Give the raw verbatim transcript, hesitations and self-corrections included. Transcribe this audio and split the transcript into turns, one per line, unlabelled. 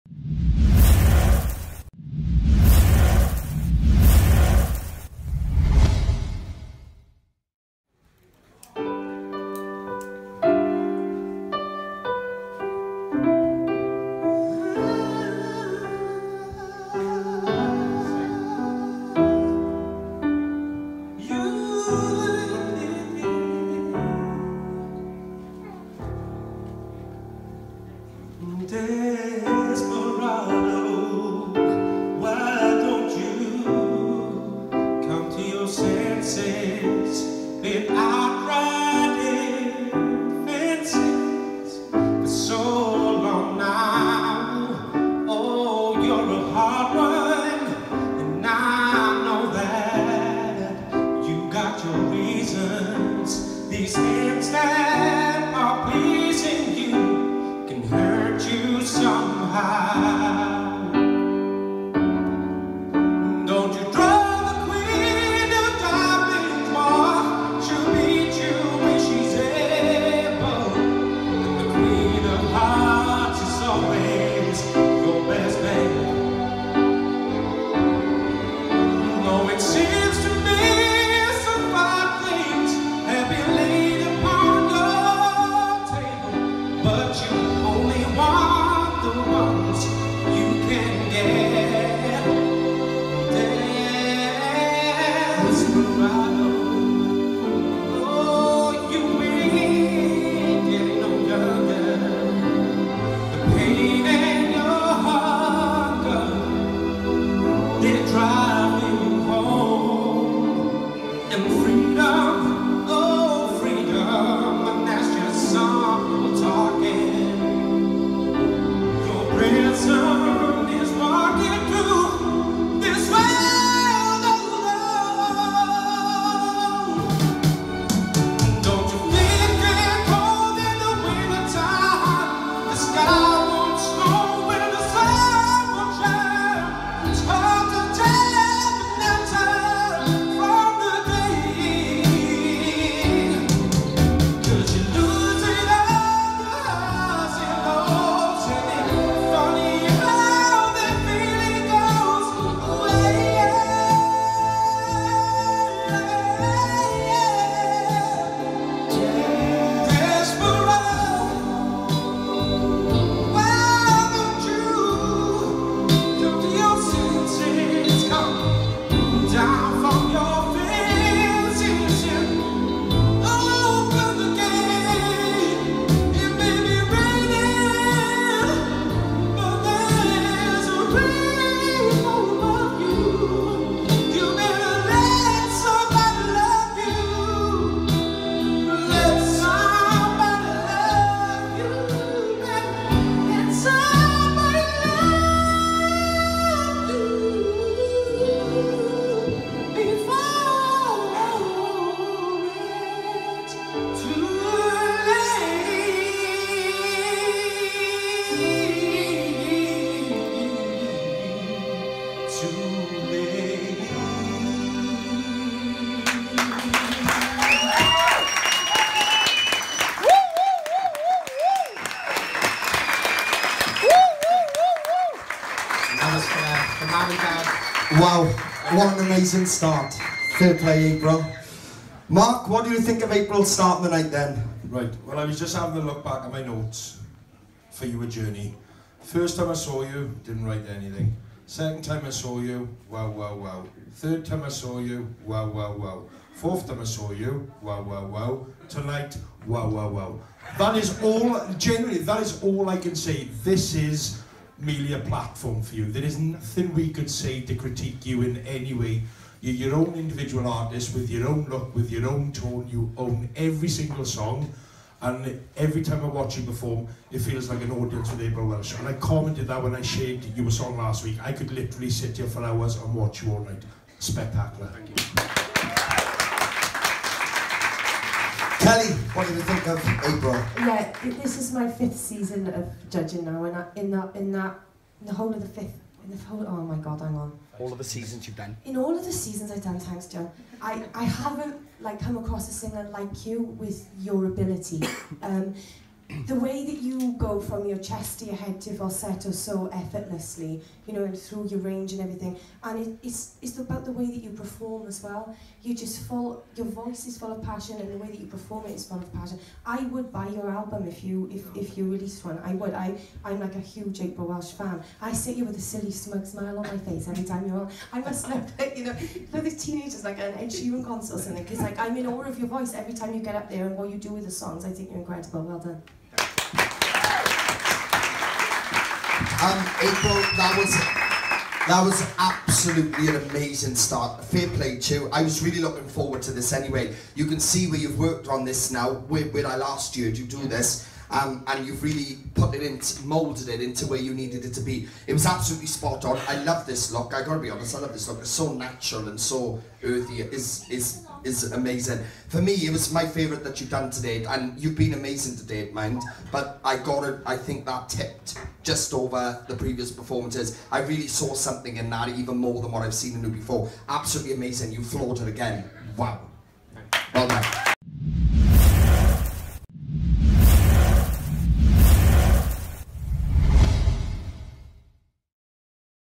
Desperado, why don't you come to your senses? Been out riding fences for so long now. Oh, you're a hard one, and I know that you got your reasons. These hands that are pleasing you can hurt you somehow. Don't you draw the queen of diamonds more, she'll beat you when she's able. And the queen of hearts is always your best bet. Though it seems to me some fine things have been laid upon your table, but you only want the ones you can get. Desperado, oh, you ain't getting no younger. The pain and your hunger, they're driving you home. And freedom, oh freedom, and that's just some people talking. Your prison is walking through this world alone. Don't you think it's cold in the wintertime? The sky won't snow when the sun will shine. It's hard to tell the nighttime from the day, 'cause you're losing all your highs and lows, and it's funny how that feeling goes away. Desperado, why don't you come to your senses? Come down from your fences and open the gate. It may be raining, but there's a rainbow above you. You better let somebody love you. Let somebody love you. Let somebody love you before it's too late. Too late.
That was for, uh, for Mum and Dad.
Wow, what an amazing start. Fair play, April. Mark, what do you think of April's start of the night then?
Right, well I was just having a look back at my notes for you a journey. First time I saw you, didn't write anything. Second time I saw you, wow, wow, wow. Third time I saw you, wow, wow, wow. Fourth time I saw you, wow, wow, wow. Tonight, wow, wow, wow. That is all, genuinely, that is all I can say. This is merely a platform for you. There is nothing we could say to critique you in any way. You're your own individual artist with your own look, with your own tone. You own every single song. And every time I watch you perform, it feels like an audience with April Welsh. And I commented that when I shared your song last week. I could literally sit here for hours and watch you all night. Spectacular. Thank you.
Kelly, what do you think of April?
Yeah, this is my fifth season of judging now, and I, in that, in that, in the whole of the fifth, in the whole, oh my God, hang on.
All of the seasons you've done.
In all of the seasons I've done, thanks, Joe, I, I haven't like come across a singer like you with your ability. Um, the way that you go from your chest to your head to falsetto so effortlessly, you know, and through your range and everything, and it, it's it's about the way that you perform as well. You just full, your voice is full of passion, and the way that you perform it is full of passion. I would buy your album if you if, if you released one. I would. I I'm like a huge April Welsh fan. I sit here with a silly smug smile on my face every time you're on. I must look like, you know, for the teenagers like an Ed Sheeran concert or something, because like I'm in awe of your voice every time you get up there and what you do with the songs. I think you're incredible. Well done.
Um, April, that was that was absolutely an amazing start. Fair play to you. I was really looking forward to this anyway. You can see where you've worked on this now. Where, where I last heard you do this, um, and you've really put it in, moulded it into where you needed it to be. It was absolutely spot on. I love this look. I gotta be honest. I love this look. It's so natural and so earthy. It is is is amazing. For me, it was my favourite that you've done to date, and you've been amazing to date, mind. But I got it. I think that tipped just over the previous performances. I really saw something in that, even more than what I've seen in you before. Absolutely amazing. You floored it again. Wow. Well done.